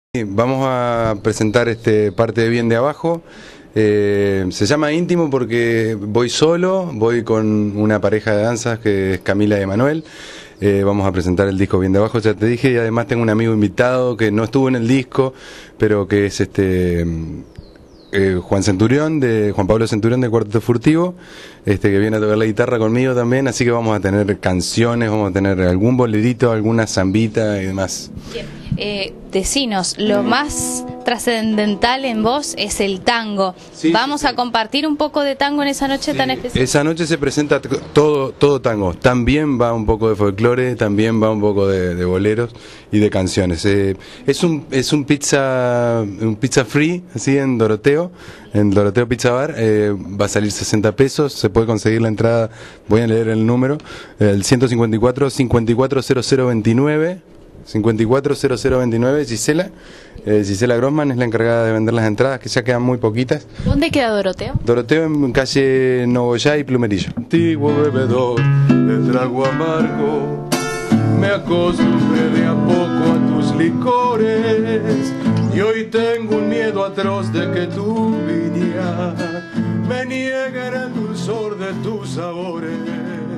Vamos a presentar parte de Bien de Abajo. Se llama íntimo porque voy solo, voy con una pareja de danzas que es Camila y Emanuel. Vamos a presentar el disco Bien de Abajo, ya te dije, y además tengo un amigo invitado que no estuvo en el disco, pero que es Juan Pablo Centurión de Cuarteto Furtivo, que viene a tocar la guitarra conmigo también, así que vamos a tener canciones, vamos a tener algún bolerito, alguna zambita y demás. Bien. Decinos, lo más trascendental en vos es el tango. Sí, Vamos a compartir un poco de tango en esa noche tan especial. Esa noche se presenta todo tango. También va un poco de folclore, también va un poco de boleros y de canciones. Es un pizza free, así en Doroteo Pizza Bar. Va a salir 60 pesos. Se puede conseguir la entrada. Voy a leer el número: el 154 540029. 540029. Gisela Grossman es la encargada de vender las entradas, que ya quedan muy poquitas. ¿Dónde queda Doroteo? Doroteo en calle Nogoyá y Plumerillo. Antiguo bebedor de trago amargo, me acostumbré de a poco a tus licores, y hoy tengo un miedo atroz de que tu viña me niegue el dulzor de tus sabores.